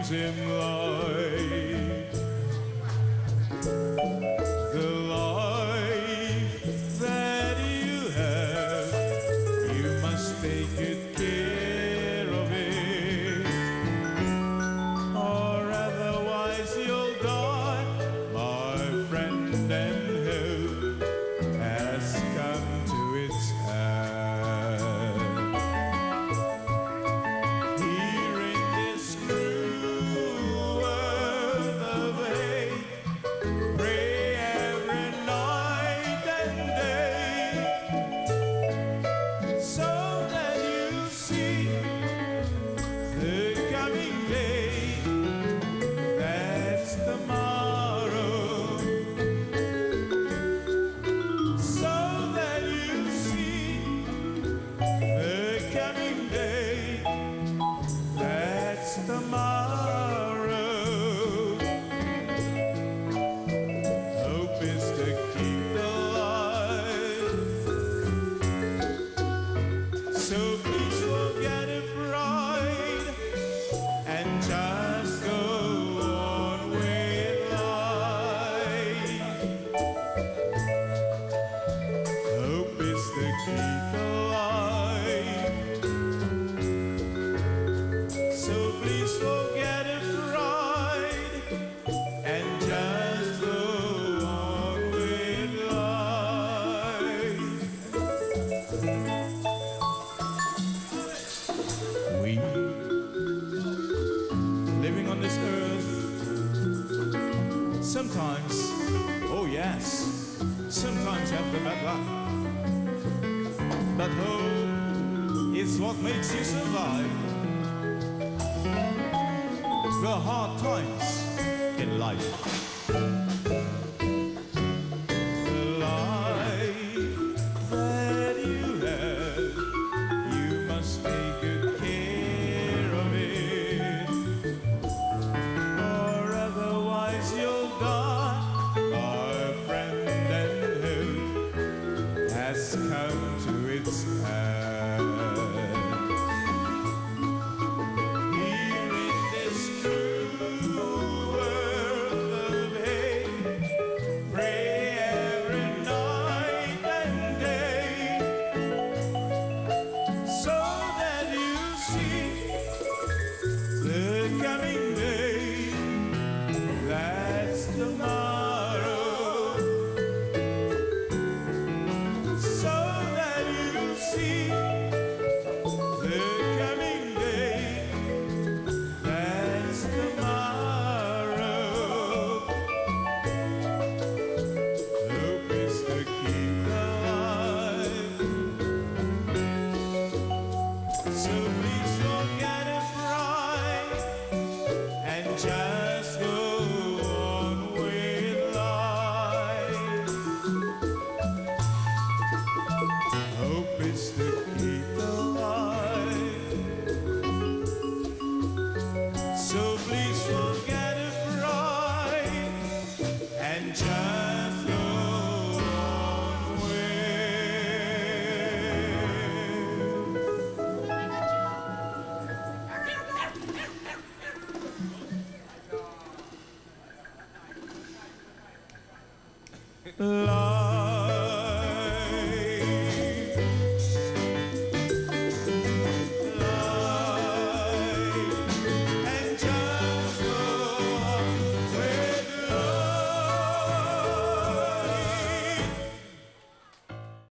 dim light. The life that you have, you must take good care of it, or otherwise you'll die, my friend, and hope has come to its end. Here in this cruel world of hate, pray every night and day, so that you see the coming day. That's tomorrow. So that you see the coming day. That's tomorrow. Hope is to keep the light. So please forget it, pride, and just go on with life. Hope is to keep the light. So please forget it, pride, and just go on with life. We, living on this earth, sometimes, oh yes, sometimes have the bad luck. But hope is what makes you survive the hard times in life. The life that you have, you must take good care of it, or otherwise you'll die, my friend, and hope has come to its end. Here in this cruel world of hate, pray every night and day, so that you see the coming day. That's tomorrow. So that you see the coming day. That's tomorrow. Hope is to keep the light. So please forget it, pride, and just go on with life. Hope is to keep the light. So please forget it, pride, and just go on with life.